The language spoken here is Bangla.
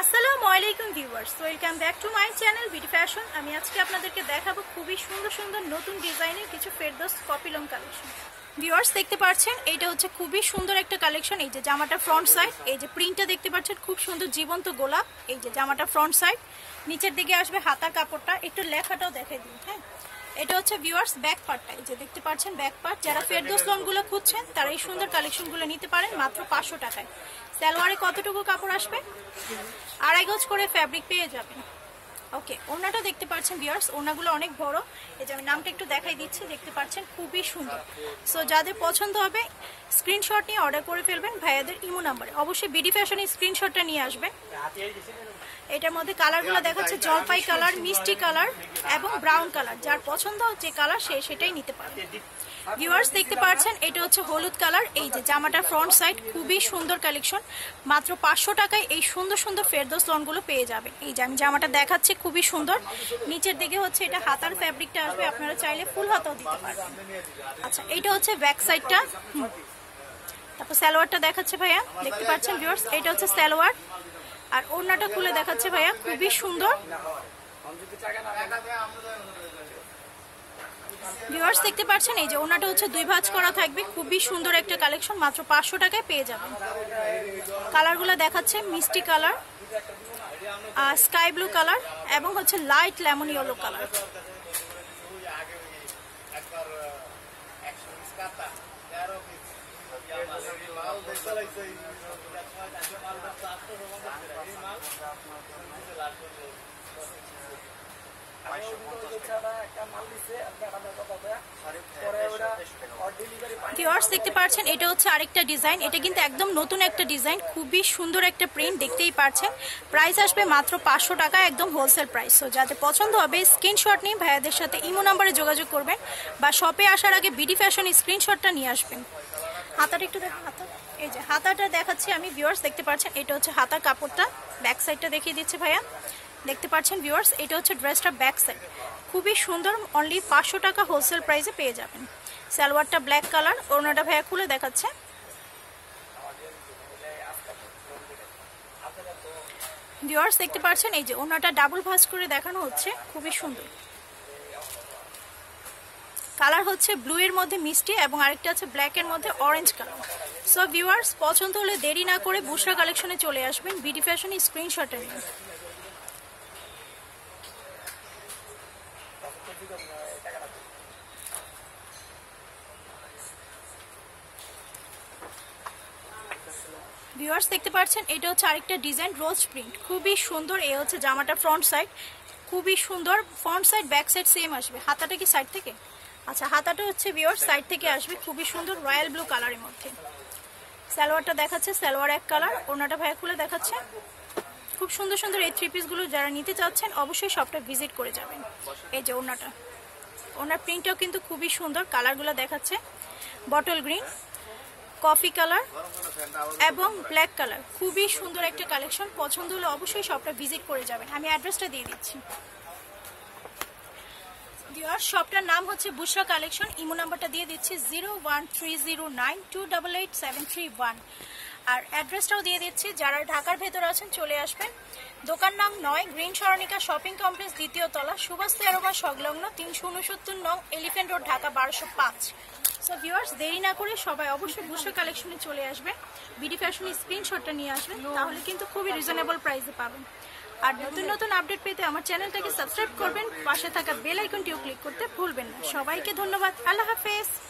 আসসালামু আলাইকুম viewers, welcome back to my channel BD fashion. আমি আজকে আপনাদেরকে দেখাবো খুবই সুন্দর সুন্দর নতুন ডিজাইনের কিছু ফেরদৌস কপিলং কালেকশন। ভিউয়ার্স দেখতে পাচ্ছেন এটা হচ্ছে খুবই সুন্দর একটা কালেকশন। এই যে জামাটা ফ্রন্ট সাইড, এই যে প্রিন্টটা দেখতে পাচ্ছেন খুব সুন্দর জীবন্ত গোলাপ। এই যে জামাটা ফ্রন্ট সাইড, নিচের দিকে আসবে হাতার কাপড়টা, একটু লেখাটাও দেখাই দিন। হ্যাঁ, এটা হচ্ছে ভিউয়ার্স ব্যাক পার্টটা, এই যে দেখতে পাচ্ছেন ব্যাক পার্ট। যারা ফেরদৌস লংগুলো খুঁজছেন তারা এই সুন্দর কালেকশনগুলো নিতে পারেন মাত্র 500 টাকায়। সালোয়ারে কতটুকু কাপড় আসবে? 2.5 গজ করে ফ্যাব্রিক পেয়ে যাবেন। ওকে, ওড়নাটা দেখতে পাচ্ছেন ভিউয়ার্স, ওড়নাগুলো অনেক বড়। এই যে আমি নামটা একটু দেখাই দিচ্ছি, দেখতে পাচ্ছেন খুবই সুন্দর। সো যাদের পছন্দ হবে স্ক্রিনশট নিয়ে অর্ডার করে ফেলবেন ভাইয়াদের ইমো নাম্বারে। অবশ্যই বিডি ফ্যাশনের স্ক্রিনশটটা নিয়ে আসবেন। এটার মধ্যে কালারগুলো দেখাচ্ছে জলপাই কালার, মিষ্টি কালার এবং ব্রাউন কালার। যার পছন্দ যে কালার সে সেটাই নিতে পারবে। ভিউয়ার্স দেখতে পাচ্ছেন এটা হচ্ছে হলুদ কালার। এই যে জামাটা ফ্রন্ট সাইড, খুবই সুন্দর কালেকশন। মাত্র 500 টাকায় এই সুন্দর সুন্দর ফেরদৌস লনগুলো পেয়ে যাবেন। এই যে আমি জামাটা দেখাচ্ছি, খুবই সুন্দর। নিচের দিকে হচ্ছে এটা হাতার ফ্যাব্রিকটা আসবে, আপনারা চাইলে ফুল হাতাও দিতে পারবেন। আচ্ছা, এইটা হচ্ছে ব্যাক সাইডটা। তারপর সালোয়ারটা দেখাচ্ছে ভাইয়া, দেখতে পাচ্ছেন ভিউয়ার্স, এটা হচ্ছে সালোয়ার। আর ওড়নাটা খুলে দেখাচ্ছে ভাইয়া, খুবই সুন্দর। ভিউয়ার্স দেখতে পাচ্ছেন এই যে ওড়নাটা হচ্ছে 2 ভাঁজ করা থাকবে, খুবই সুন্দর একটা কালেকশন। মাত্র 500 টাকায় পেয়ে যাবেন। কালারগুলো দেখাচ্ছে মিষ্টি কালার, স্কাই ব্লু কালার এবং হচ্ছে light lemon yellow colour. Viewers দেখতে পাচ্ছেন এটা হচ্ছে আরেকটা ডিজাইন। এটা কিন্তু একদম নতুন একটা ডিজাইন, খুবই সুন্দর একটা প্রিন্ট, দেখতেই পাচ্ছেন। প্রাইস আসবে মাত্র 500 টাকা, একদম হোলসেল প্রাইস। সো যাদের পছন্দ হবে স্ক্রিনশট নিয়ে ভাইয়াদের সাথে ইমো নাম্বারে যোগাযোগ করবেন বা শপে আসার আগে বিডি ফ্যাশন স্ক্রিনশটটা নিয়ে আসবেন। হাতাটা একটু দেখুন, হাতা এই যে হাতাটা দেখাচ্ছি আমি। ভিউয়ার্স দেখতে পাচ্ছেন এটা হচ্ছে হাতার কাপড়টা, ব্যাক সাইডটা দেখিয়ে দিচ্ছে ভাইয়া, দেখতে পাচ্ছেন ভিউয়ার্স। এটা হচ্ছে ড্রেসটা ব্যাক সাইড, খুবই সুন্দর। অনলি 500 টাকা হোলসেল প্রাইসে পেয়ে যাবেন। সালোয়ারটা ব্ল্যাক কালার, ওড়নাটা ভাইয়া খুলে দেখাচ্ছে। ভিউয়ার্স দেখতে পাচ্ছেন এই যে ওড়নাটা ডাবল ভাঁজ করে দেখানো হচ্ছে, খুবই সুন্দর। কালার হচ্ছে ব্লু এর মধ্যে মিষ্টি এবং আরেকটা আছে ব্ল্যাক এর মধ্যে অরেঞ্জ কালার। সো ভিউয়ার্স পছন্দ হলে দেরি না করে বুশরা কালেকশনে চলে আসবেন, বিডি ফ্যাশন স্ক্রিনশটে নিন। ভিউয়ার্স দেখতে পাচ্ছেন এটা হচ্ছে আরেকটা ডিজাইন, রোজ প্রিন্ট, খুবই সুন্দর। এই হচ্ছে জামাটা ফ্রন্ট সাইড, খুবই সুন্দর। Front side back side same আসবে। হাতাটা কি সাইড থেকে? আচ্ছা, হাতাটা হচ্ছে ভিউয়ার্স সাইড থেকে আসবে, খুবই সুন্দর রয়্যাল ব্লু কালারের মধ্যে। সালোয়ারটা দেখাচ্ছে, সালোয়ার এক কালার, ওড়নাটা ভাইয়া খুলে দেখাচ্ছে। খুব সুন্দর সুন্দর এই 3 পিসগুলো যারা নিতে চাচ্ছেন অবশ্যই শপটা ভিজিট করে যাবেন। এই যে ওড়নাটা, ওড়নার প্রিন্টটাও কিন্তু খুবই সুন্দর। কালারগুলো দেখাচ্ছে বটল গ্রিন, কফি কালার এবং ব্ল্যাক কালার, খুবই সুন্দর একটা কালেকশন। পছন্দ হলে অবশ্যই শপটা ভিজিট করে যাবেন। আমি অ্যাড্রেসটা দিয়ে দিচ্ছি। শপটার নাম হচ্ছে বুশরা কালেকশন। ইমো নাম্বারটা দিয়ে দিচ্ছি 01309288731। আর অ্যাড্রেসটাও দিয়ে দিচ্ছি, যারা ঢাকার ভেতরে আছেন চলে আসবেন। দোকান নাম 9 গ্রিন সরণিকা শপিং কমপ্লেক্স, 2য় তলা, সুভাষ তেরোবা সংলগ্ন, 369 নং elephant road, Dhaka 1205। So viewers দেরি না করে সবাই অবশ্যই বুশরা কালেকশনে চলে আসবেন, বিডি ফ্যাশনের স্ক্রিনশটটা নিয়ে আসবেন, তাহলে কিন্তু খুবই রিজনেবল প্রাইসে পাবেন। আর নতুন নতুন আপডেট পেতে আমার চ্যানেলটাকে সাবস্ক্রাইব করবেন, পাশে থাকা বেল আইকনটিও ক্লিক করতে ভুলবেন না। সবাইকে ধন্যবাদ, আল্লাহ হাফেজ।